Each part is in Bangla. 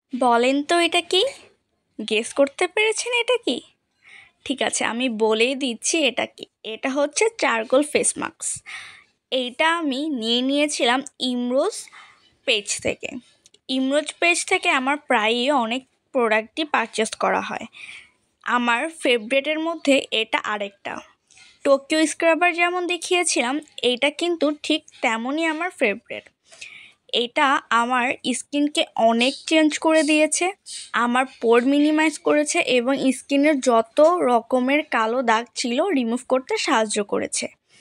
বলেন তো এটা কি? গেস করতে পেরেছেন এটা কি? ঠিক আছে, আমি বলেই দিচ্ছি এটা কি। এটা হচ্ছে চারকোল ফেস মাস্ক। এইটা আমি নিয়েছিলাম ইমরোজ পেজ থেকে। ইমরোজ পেজ থেকে আমার প্রায়ই অনেক প্রোডাক্টই পারচেস করা হয়। আমার ফেভারিটের মধ্যে এটা আরেকটা। টোকিও স্ক্রাবার যেমন দেখিয়েছিলাম, এইটা কিন্তু ঠিক তেমনই আমার ফেভারিট। এটা আমার স্কিনকে অনেক চেঞ্জ করে দিয়েছে, আমার পোর মিনিমাইজ করেছে এবং স্কিনের যত রকমের কালো দাগ ছিল রিমুভ করতে সাহায্য করেছে।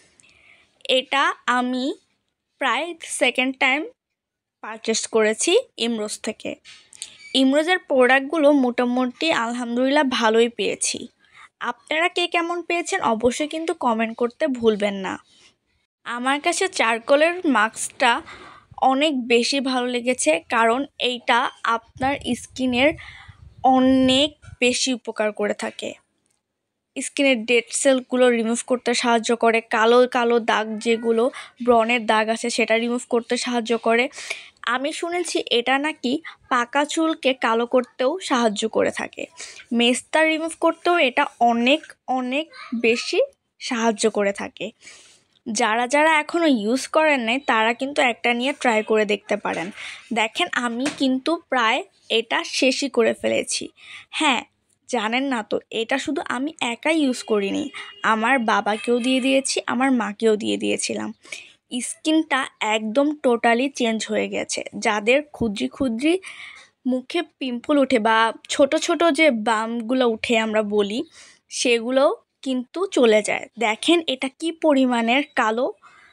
এটা আমি প্রায় সেকেন্ড টাইম পারচেস করেছি ইমরোজ থেকে। ইমরোজের প্রোডাক্টগুলো মোটামুটি আলহামদুলিল্লাহ ভালোই পেয়েছি। আপনারা কে কেমন পেয়েছেন অবশ্যই কিন্তু কমেন্ট করতে ভুলবেন না। আমার কাছে চারকোলের মাস্কটা অনেক বেশি ভালো লেগেছে, কারণ এইটা আপনার স্কিনের অনেক বেশি উপকার করে থাকে। স্কিনের ডেড সেলগুলো রিমুভ করতে সাহায্য করে, কালো কালো দাগ যেগুলো ব্রণের দাগ আছে সেটা রিমুভ করতে সাহায্য করে। আমি শুনেছি এটা নাকি পাকা চুলকে কালো করতেও সাহায্য করে থাকে। মেস্তা রিমুভ করতেও এটা অনেক অনেক বেশি সাহায্য করে থাকে। যারা এখনও ইউজ করেন নাই তারা কিন্তু একটা নিয়ে ট্রাই করে দেখতে পারেন। দেখেন, আমি কিন্তু প্রায় এটা শেষই করে ফেলেছি। হ্যাঁ, জানেন না তো, এটা শুধু আমি একাই ইউজ করিনি, আমার বাবাকেও দিয়ে দিয়েছি, আমার মাকেও দিয়ে দিয়েছিলাম। স্কিনটা একদম টোটালি চেঞ্জ হয়ে গেছে। যাদের ক্ষুদ্রি মুখে পিম্পল ওঠে বা ছোট ছোট যে বামগুলো উঠে আমরা বলি, সেগুলোও কিন্তু চলে যায়। দেখেন এটা কি পরিমাণের কালো,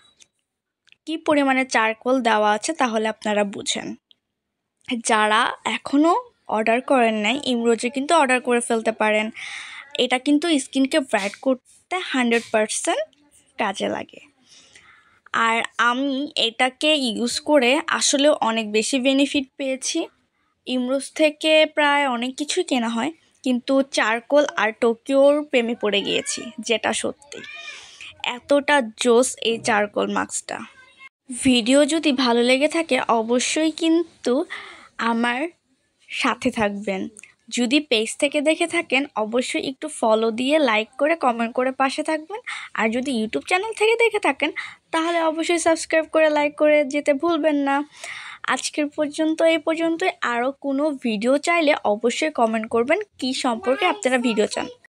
কি পরিমাণে চারকোল দেওয়া আছে, তাহলে আপনারা বুঝেন। যারা এখনও অর্ডার করেন নাই, ইমরোজে কিন্তু অর্ডার করে ফেলতে পারেন। এটা কিন্তু স্কিনকে ব্রাইট করতে 100% কাজে লাগে। আর আমি এটাকে ইউজ করে আসলে অনেক বেশি বেনিফিট পেয়েছি। ইমরোজ থেকে প্রায় অনেক কিছুই কেনা হয়, কিন্তু চারকোল আর টোকিওর প্রেমে পড়ে গিয়েছি, যেটা সত্যি। এতটা জোস এই চারকোল মাস্কটা। ভিডিও যদি ভালো লেগে থাকে অবশ্যই কিন্তু আমার সাথে থাকবেন। যদি পেজ থেকে দেখে থাকেন অবশ্যই একটু ফলো দিয়ে লাইক করে কমেন্ট করে পাশে থাকবেন। আর যদি ইউটিউব চ্যানেল থেকে দেখে থাকেন তাহলে অবশ্যই সাবস্ক্রাইব করে লাইক করে যেতে ভুলবেন না। আজকের পর্যন্ত এই পর্যন্তই। আরও কোনো ভিডিও চাইলে অবশ্যই কমেন্ট করবেন কী সম্পর্কে আপনারা ভিডিও চান।